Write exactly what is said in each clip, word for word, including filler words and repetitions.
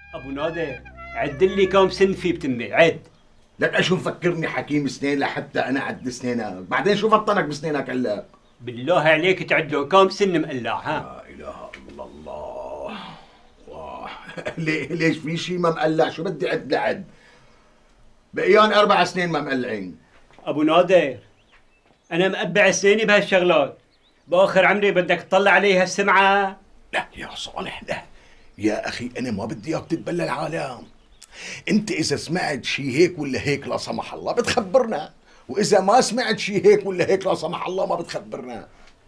ابو نادر عد لي كم سن في بتمي، عد. لك شو مفكرني حكيم سنين لحتى انا عد سنينك، بعدين شو فطنك بسنينك هلا؟ بالله عليك تعد له كم سن مقلع. ها لا اله الا الله. واه ليش في شيء ما مقلع؟ شو بدي عد لعد؟ بقيان اربع سنين ما مقلعين. ابو نادر انا مقبع سنيني بهالشغلات، باخر عمري بدك تطلع علي هالسمعه؟ لا يا صالح لا يا اخي، انا ما بدي اياك تتبلى العالم. انت اذا سمعت شيء هيك ولا هيك لا سمح الله بتخبرنا، واذا ما سمعت شيء هيك ولا هيك لا سمح الله ما بتخبرنا.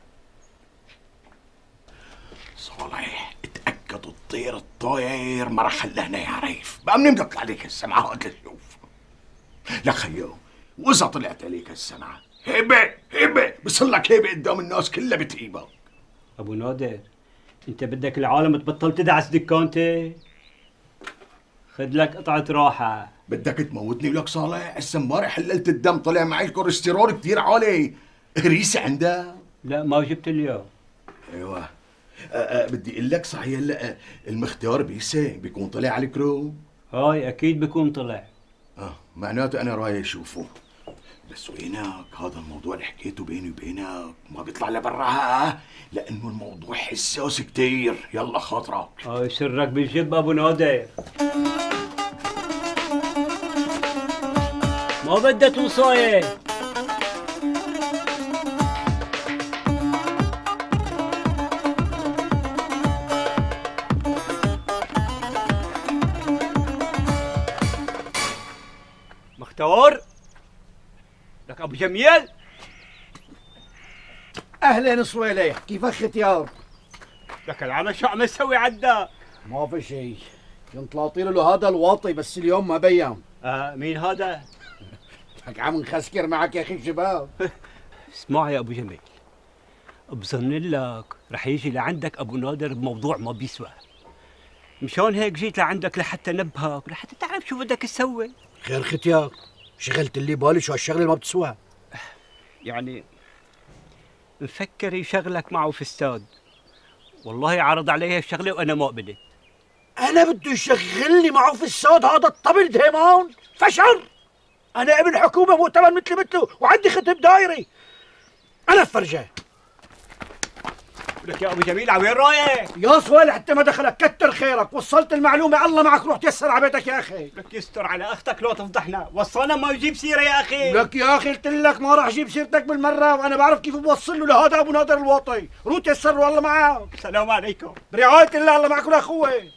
صالح اتاكد الطير الطاير ما رح خلهنا يا ريف، بقى بنملك عليك السمعات لتشوف. لا خيو، واذا طلعت عليك السمعه هيبه هيبه بصلك هيبه قدام الناس كلها بتهيبك. ابو نادر انت بدك العالم تبطل تدعس دكانتي؟ خذ لك قطعة راحة. بدك تموتني ولك صالح؟ هسه امبارح حللت الدم طلع معي الكوليسترول كثير عالي، هريسة عندك؟ لا ما جبت اليوم. ايوه أه أه بدي اقول لك صحيح هلا المختار بيسه بيكون طلع على الكروم؟ هاي اكيد بيكون طلع. اه معناته انا رايح اشوفه. بس وينك هذا الموضوع اللي حكيته بيني وبينك ما بيطلع لبراها، لانه الموضوع حساس كثير. يلا خاطرك. هاي سرك بالجب ابو نادر. ما بدك وصاية. مختار لك ابو جميل. اهلين صويلي، كيفك ختيار؟ لك العمى شو عم تسوي عدا؟ ما في شيء، كنت لاطير له هذا الواطي بس اليوم ما بيان. آه مين هذا؟ لك عم نخسكر معك يا اخي الشباب. اسمع يا ابو جميل، بظن لك رح يجي لعندك ابو نادر بموضوع ما بيسوى، مشان هيك جيت لعندك لحتى نبهك لحتى تعرف شو بدك تسوي. خير ختيار، شغلت اللي بالي شو هالشغله ما بتسوى. يعني مفكر يشغلك معه في استاد، والله عرض علي الشغله وانا ما قبلت. انا بده يشغلني معه في السود هذا الطبل ديمان فشر. انا ابن حكومه مؤتمن مثلي مثله وعندي ختم دايري. انا فرجه لك يا ابو جميل على وين رايح؟ يا صويل حتى ما دخلك كتر خيرك، وصلت المعلومه الله معك، روح تيسر على بيتك يا اخي. لك يستر على اختك لو تفضحنا، وصلنا ما يجيب سيره يا اخي. لك يا اخي قلت لك ما راح اجيب سيرتك بالمره، وانا بعرف كيف بوصل له لهذا ابو نادر الواطي. روح تيسر والله معك. السلام عليكم. برعايه الله، الله معكم يا اخوي.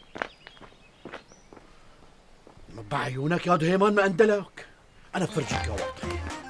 بعيونك يا دهيمان ما اندلك، انا بفرجيك يا واطي.